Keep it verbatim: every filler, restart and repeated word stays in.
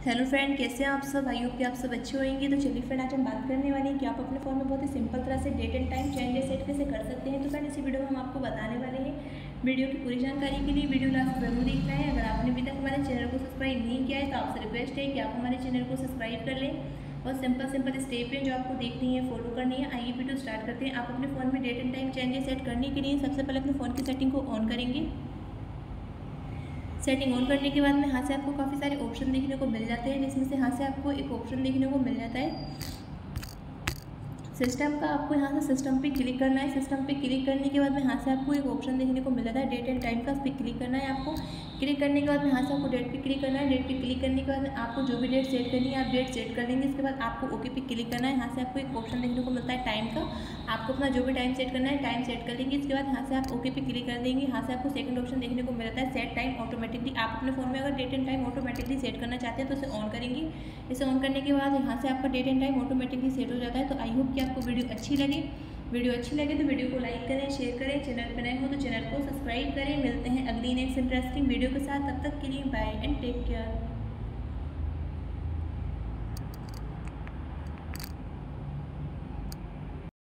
Hello friend, कैसे हैं आप सब। आई होप कि आप सब अच्छे होंगे। तो चलिए फ्रेंड, आज हम बात करने वाले हैं कि आप अपने फ़ोन में बहुत ही सिंपल तरह से date and time change set कैसे कर सकते हैं। तो फ्रेंड, इसी वीडियो में हम आपको बताने वाले हैं। वीडियो की पूरी जानकारी के लिए वीडियो लास्ट जरूर देखना है। अगर आपने अभी तक हमारे चैनल को सब्सक्राइब नहीं किया है तो आपसे रिक्वेस्ट है कि आप हमारे चैनल को सब्सक्राइब कर लें और सिंपल सिंपल स्टेप हैं जो आपको देखनी है, फॉलो करनी है। आइए वीडियो स्टार्ट करते हैं। आप अपने फ़ोन में date and time changes set करने के लिए सबसे पहले अपने फ़ोन की सेटिंग को ऑन करेंगे। सेटिंग ऑन करने के बाद में यहाँ से आपको काफ़ी सारे ऑप्शन देखने को मिल जाते हैं, जिसमें से यहाँ से आपको एक ऑप्शन देखने को मिल जाता है सिस्टम का। आपको यहाँ से सिस्टम पे क्लिक करना है। सिस्टम पे क्लिक करने के बाद में यहाँ से आपको एक ऑप्शन देखने को मिल जाता है डेट एंड टाइम का। उस पर क्लिक करना है आपको। क्लिक करने के बाद में यहाँ से आपको डेट पे क्लिक करना है। डेट पे क्लिक करने के बाद में आपको जो भी डेट सेट करनी है आप डेट सेट कर लेंगे। इसके बाद आपको ओके पे क्लिक करना है। यहाँ से आपको एक ऑप्शन देखने को मिलता है टाइम का। आपको अपना जो भी टाइम सेट करना है टाइम सेट कर लेंगे। इसके बाद यहाँ से आप ओके पे क्लिक कर देंगे। यहाँ से आपको सेकंड ऑप्शन देखने को मिलता है सेट टाइम ऑटोमेटिकली। आप अपने फ़ोन में अगर date and time automatically set करना चाहते हैं तो इसे ऑन करेंगे। इसे ऑन करने के बाद यहाँ से आपका date and time automatically set हो जाता है। तो आई होप कि आपको वीडियो अच्छी लगी। वीडियो अच्छी लगे तो वीडियो को लाइक करें, शेयर करें। चैनल पर नए हो तो चैनल को सब्सक्राइब करें। मिलते हैं अगली नेक्स्ट इंटरेस्टिंग वीडियो के साथ। तब तक के लिए बाय एंड टेक केयर।